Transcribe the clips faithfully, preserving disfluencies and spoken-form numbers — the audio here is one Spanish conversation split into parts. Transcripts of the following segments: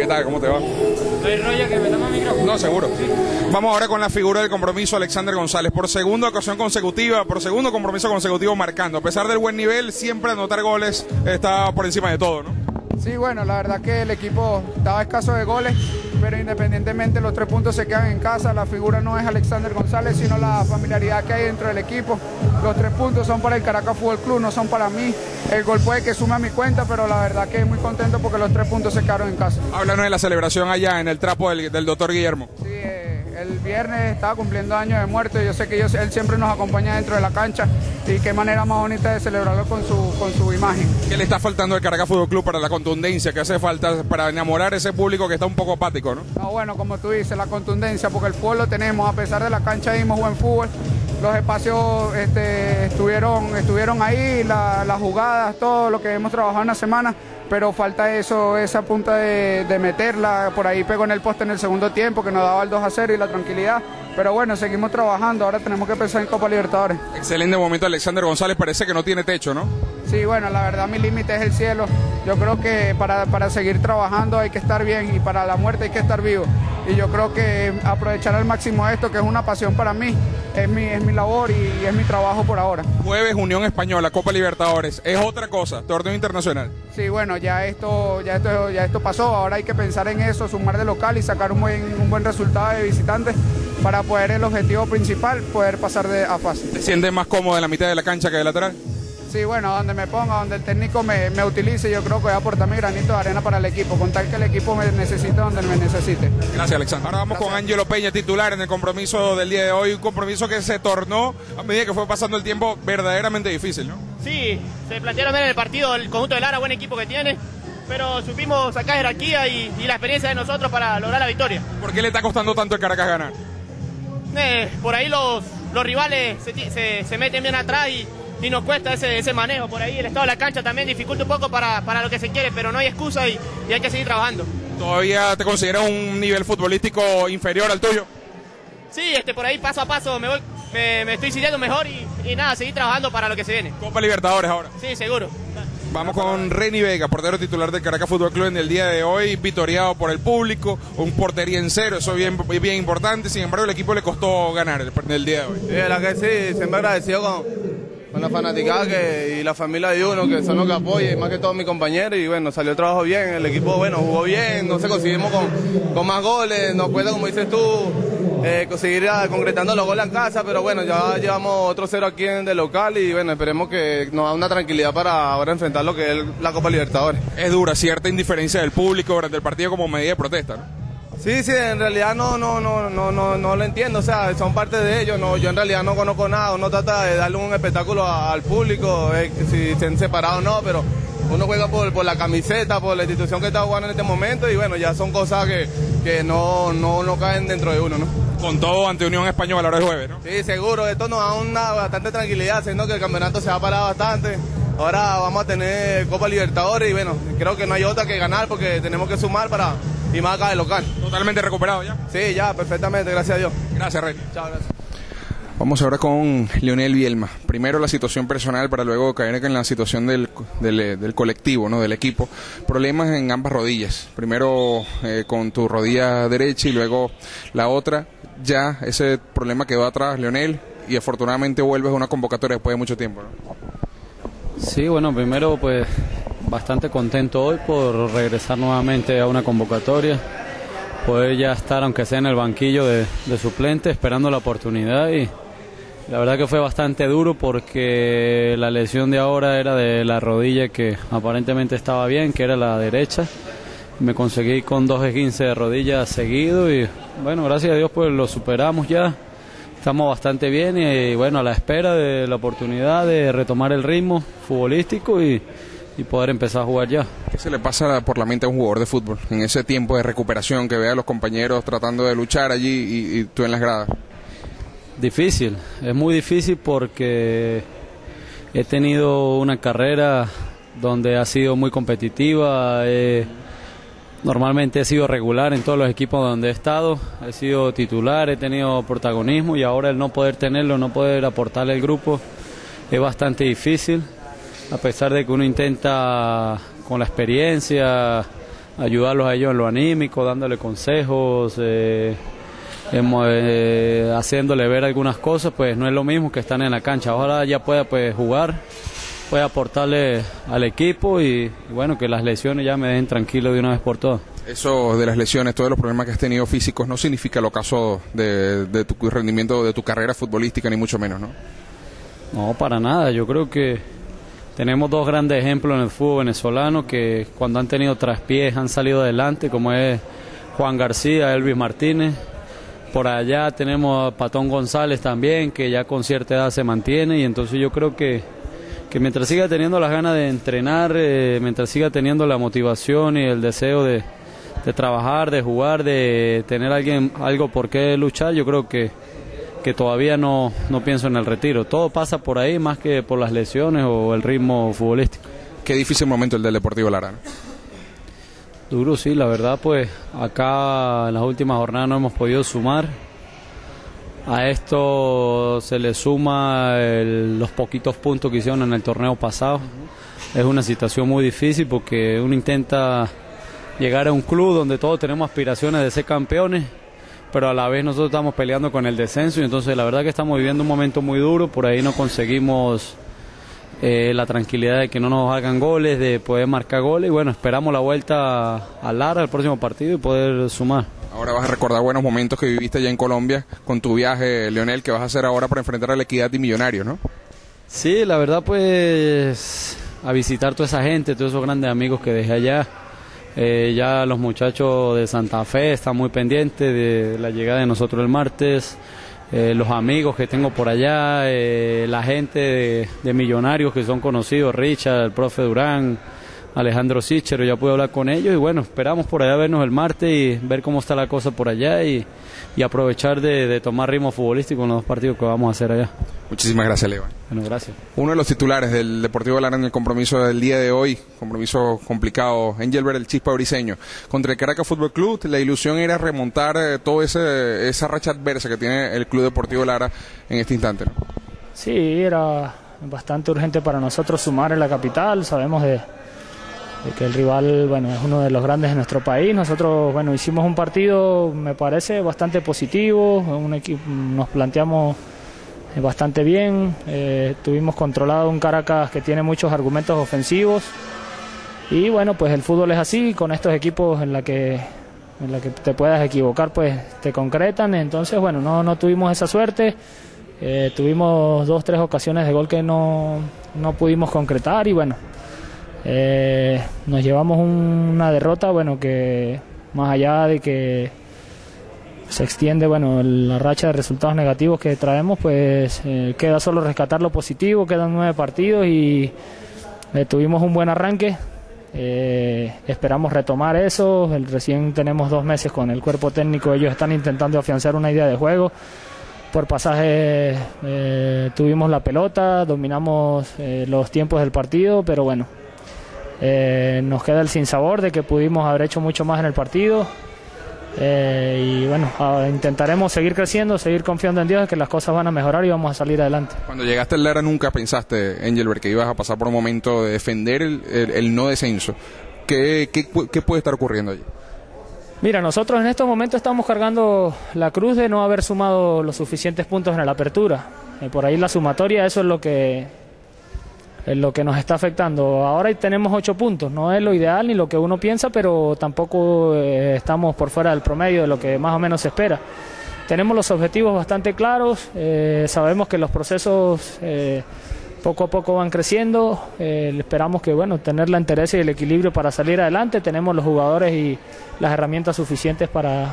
¿Qué tal? ¿Cómo te va? ¿No hay rollo que me toma el micrófono? No, seguro. Sí. Vamos ahora con la figura del compromiso, Alexander González. Por segunda ocasión consecutiva, por segundo compromiso consecutivo marcando. A pesar del buen nivel, siempre anotar goles está por encima de todo, ¿no? Sí, bueno, la verdad que el equipo estaba escaso de goles, pero independientemente los tres puntos se quedan en casa. La figura no es Alexander González, sino la familiaridad que hay dentro del equipo. Los tres puntos son para el Caracas Fútbol Club, no son para mí. El gol puede que sume a mi cuenta, pero la verdad que muy contento porque los tres puntos se quedaron en casa. Háblanos de la celebración allá en el trapo del, del doctor Guillermo. Sí, eh, el viernes estaba cumpliendo años de muerte. Yo sé que yo, él siempre nos acompaña dentro de la cancha y qué manera más bonita de celebrarlo con su, con su imagen. ¿Qué le está faltando al Caracas Fútbol Club para la contundencia que hace falta para enamorar a ese público que está un poco apático, ¿no? No, bueno, como tú dices, la contundencia, porque el fútbol lo tenemos, a pesar de la cancha dimos buen fútbol. Los espacios este, estuvieron, estuvieron ahí, la, las jugadas, todo lo que hemos trabajado en la semana, pero falta eso, esa punta de, de meterla. Por ahí pegó en el poste en el segundo tiempo, que nos daba el dos a cero y la tranquilidad. Pero bueno, seguimos trabajando, ahora tenemos que pensar en Copa Libertadores. Excelente momento, Alexander González, parece que no tiene techo, ¿no? Sí, bueno, la verdad mi límite es el cielo. Yo creo que para, para seguir trabajando hay que estar bien y para la muerte hay que estar vivo. Y yo creo que aprovechar al máximo esto, que es una pasión para mí, es mi, es mi labor y es mi trabajo por ahora. Jueves, Unión Española, Copa Libertadores, es otra cosa, torneo internacional. Sí, bueno, ya esto, ya esto, ya esto pasó, ahora hay que pensar en eso, sumar de local y sacar un buen, un buen resultado de visitantes para poder el objetivo principal, poder pasar de a fase. ¿Te sientes más cómodo en la mitad de la cancha que de lateral? Sí, bueno, donde me ponga, donde el técnico me, me utilice, yo creo que voy a aportar mi granito de arena para el equipo, con tal que el equipo me necesite donde me necesite. Gracias, Alexander. Ahora vamos Gracias. con Ángelo Peña, titular en el compromiso del día de hoy, un compromiso que se tornó a medida que fue pasando el tiempo verdaderamente difícil, ¿no? Sí, se plantearon ver en el partido el conjunto de Lara, buen equipo que tiene, pero supimos sacar jerarquía y, y la experiencia de nosotros para lograr la victoria. ¿Por qué le está costando tanto el Caracas ganar? Eh, por ahí los, los rivales se, se, se meten bien atrás y y nos cuesta ese, ese manejo. Por ahí el estado de la cancha también dificulta un poco para, para lo que se quiere, pero no hay excusa y, y hay que seguir trabajando. ¿Todavía te consideras un nivel futbolístico inferior al tuyo? Sí, este, por ahí paso a paso me, voy, me, me estoy sintiendo mejor y, y nada, seguir trabajando para lo que se viene. Copa Libertadores ahora. Sí, seguro. Vamos con Reni Vega, portero titular del Caracas Fútbol Club en el día de hoy, vitoriado por el público, un portería en cero, eso es bien, bien importante, sin embargo el equipo le costó ganar el, el día de hoy. Sí, la que sí, siempre agradecido con, con la fanaticada que, y la familia de uno, que son los que apoyan, y más que todos mis compañeros, y bueno, salió el trabajo bien, el equipo bueno, jugó bien, no se conseguimos con, con más goles, nos cuesta, como dices tú, eh, conseguir concretando los goles en casa, pero bueno, ya llevamos otro cero aquí en el local y bueno, esperemos que nos da una tranquilidad para ahora enfrentar lo que es la Copa Libertadores. Es dura cierta indiferencia del público durante el partido como medida de protesta, ¿no? Sí, sí, en realidad no, no, no, no, no, no lo entiendo, o sea, son parte de ellos, no, yo en realidad no conozco nada, uno trata de darle un espectáculo a, al público, eh, si estén separados o no, pero uno juega por, por la camiseta, por la institución que está jugando en este momento y bueno, ya son cosas que, que no, no, no caen dentro de uno, ¿no? Con todo ante Unión Española ahora el jueves, ¿no? Sí, seguro, esto nos da una bastante tranquilidad, siendo que el campeonato se va a parar bastante. Ahora vamos a tener Copa Libertadores y bueno, creo que no hay otra que ganar porque tenemos que sumar para y más acá de local. ¿Totalmente recuperado ya? Sí, ya, perfectamente, gracias a Dios. Gracias, Rey. Chao, gracias. Vamos ahora con Leonel Bielma. Primero la situación personal para luego caer en la situación del, del, del colectivo, ¿no? Del equipo. Problemas en ambas rodillas. Primero eh, con tu rodilla derecha y luego la otra. Ya ese problema quedó atrás, Leonel, y afortunadamente vuelves a una convocatoria después de mucho tiempo, ¿no? Sí, bueno, primero pues bastante contento hoy por regresar nuevamente a una convocatoria, poder ya estar aunque sea en el banquillo de, de suplente esperando la oportunidad y la verdad que fue bastante duro porque la lesión de ahora era de la rodilla que aparentemente estaba bien, que era la derecha. Me conseguí con dos esguinces de rodilla seguido y bueno, gracias a Dios pues lo superamos ya. Estamos bastante bien y bueno, a la espera de la oportunidad de retomar el ritmo futbolístico y, y poder empezar a jugar ya. ¿Qué se le pasa por la mente a un jugador de fútbol en ese tiempo de recuperación que ve a los compañeros tratando de luchar allí y, y tú en las gradas? Difícil, es muy difícil porque he tenido una carrera donde ha sido muy competitiva, eh, normalmente he sido regular en todos los equipos donde he estado, he sido titular, he tenido protagonismo y ahora el no poder tenerlo, no poder aportarle al grupo es bastante difícil, a pesar de que uno intenta con la experiencia ayudarlos a ellos en lo anímico, dándole consejos, eh, eh, haciéndole ver algunas cosas, pues no es lo mismo que están en la cancha. Ojalá ya pueda pues jugar, pueda aportarle al equipo y, y bueno, que las lesiones ya me dejen tranquilo de una vez por todas. Eso de las lesiones, todos los problemas que has tenido físicos, no significa el ocaso de, de tu rendimiento, de tu carrera futbolística, ni mucho menos, ¿no? No, para nada. Yo creo que tenemos dos grandes ejemplos en el fútbol venezolano que cuando han tenido traspiés han salido adelante, como es Juan García, Elvis Martínez. Por allá tenemos a Patón González también, que ya con cierta edad se mantiene, y entonces yo creo que, que mientras siga teniendo las ganas de entrenar, eh, mientras siga teniendo la motivación y el deseo de, de trabajar, de jugar, de tener alguien, algo por qué luchar, yo creo que, que todavía no, no pienso en el retiro. Todo pasa por ahí más que por las lesiones o el ritmo futbolístico. Qué difícil momento el del Deportivo Lara, ¿no? Duro, sí, la verdad, pues acá en las últimas jornadas no hemos podido sumar. A esto se le suma el, los poquitos puntos que hicieron en el torneo pasado. Es una situación muy difícil porque uno intenta llegar a un club donde todos tenemos aspiraciones de ser campeones, pero a la vez nosotros estamos peleando con el descenso, y entonces la verdad que estamos viviendo un momento muy duro. Por ahí no conseguimos eh, la tranquilidad de que no nos hagan goles, de poder marcar goles, y bueno, esperamos la vuelta a Lara el próximo partido y poder sumar. Ahora vas a recordar buenos momentos que viviste allá en Colombia con tu viaje, Leonel, que vas a hacer ahora para enfrentar a la Equidad y Millonarios, ¿no? Sí, la verdad, pues a visitar toda esa gente, todos esos grandes amigos que dejé allá. Eh, ya los muchachos de Santa Fe están muy pendientes de la llegada de nosotros el martes. Eh, los amigos que tengo por allá, eh, la gente de, de Millonarios que son conocidos, Richard, el profe Durán, Alejandro Sichero, ya pude hablar con ellos, y bueno, esperamos por allá vernos el martes y ver cómo está la cosa por allá, y, y aprovechar de, de tomar ritmo futbolístico en los dos partidos que vamos a hacer allá. Muchísimas gracias, Leo. Bueno, gracias. Uno de los titulares del Deportivo Lara en el compromiso del día de hoy, compromiso complicado, Engelbert el Chispa Briseño, contra el Caracas Fútbol Club. La ilusión era remontar eh, toda esa racha adversa que tiene el Club Deportivo Lara en este instante, ¿no? Sí, era bastante urgente para nosotros sumar en la capital. Sabemos de, de que el rival, bueno, es uno de los grandes de nuestro país. Nosotros, bueno, hicimos un partido, me parece, bastante positivo. Un equipo, nos planteamos bastante bien, eh, tuvimos controlado un Caracas que tiene muchos argumentos ofensivos, y bueno, pues el fútbol es así, con estos equipos en la que en la que te puedas equivocar, pues te concretan. Entonces bueno, no, no tuvimos esa suerte, eh, tuvimos dos, tres ocasiones de gol que no, no pudimos concretar, y bueno, eh, nos llevamos un, una derrota, bueno, que más allá de que se extiende, bueno, la racha de resultados negativos que traemos, pues eh, queda solo rescatar lo positivo. Quedan nueve partidos y eh, tuvimos un buen arranque, eh, esperamos retomar eso. El, recién tenemos dos meses con el cuerpo técnico, ellos están intentando afianzar una idea de juego. Por pasaje eh, tuvimos la pelota, dominamos eh, los tiempos del partido, pero bueno, eh, nos queda el sinsabor de que pudimos haber hecho mucho más en el partido. Eh, y bueno, a, intentaremos seguir creciendo, seguir confiando en Dios de que las cosas van a mejorar y vamos a salir adelante. Cuando llegaste al Lara nunca pensaste, Engelbert, que ibas a pasar por un momento de defender el, el, el no descenso. ¿Qué, qué, ¿Qué puede estar ocurriendo allí? Mira, nosotros en estos momentos estamos cargando la cruz de no haber sumado los suficientes puntos en la apertura. Eh, por ahí la sumatoria, eso es lo que es lo que nos está afectando. Ahora tenemos ocho puntos, no es lo ideal ni lo que uno piensa, pero tampoco eh, estamos por fuera del promedio de lo que más o menos se espera. Tenemos los objetivos bastante claros, eh, sabemos que los procesos eh, poco a poco van creciendo, eh, esperamos que bueno, tener la entereza y el equilibrio para salir adelante. Tenemos los jugadores y las herramientas suficientes para,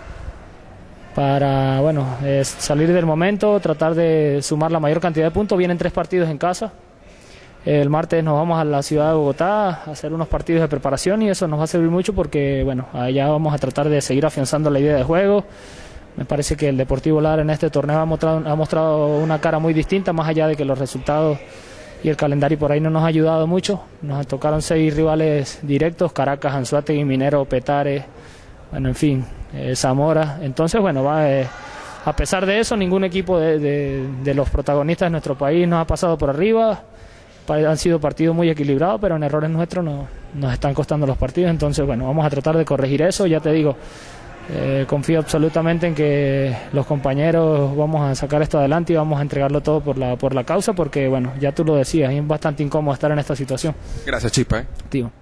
para bueno, eh, salir del momento, tratar de sumar la mayor cantidad de puntos. Vienen tres partidos en casa. El martes nos vamos a la ciudad de Bogotá a hacer unos partidos de preparación, y eso nos va a servir mucho porque bueno, allá vamos a tratar de seguir afianzando la idea de juego. Me parece que el Deportivo Lara en este torneo ha mostrado, ha mostrado una cara muy distinta, más allá de que los resultados y el calendario por ahí no nos ha ayudado mucho. Nos tocaron seis rivales directos: Caracas, Anzoátegui, Minero, Petare, bueno, en fin, eh, Zamora. Entonces bueno, va, eh, a pesar de eso, ningún equipo de, de, de los protagonistas de nuestro país nos ha pasado por arriba. han sido partidos muy equilibrados, pero en errores nuestros no, nos están costando los partidos. Entonces, bueno, vamos a tratar de corregir eso. Ya te digo, eh, confío absolutamente en que los compañeros vamos a sacar esto adelante y vamos a entregarlo todo por la, por la causa, porque, bueno, ya tú lo decías, es bastante incómodo estar en esta situación. Gracias, Chispa. ¿eh? Tío.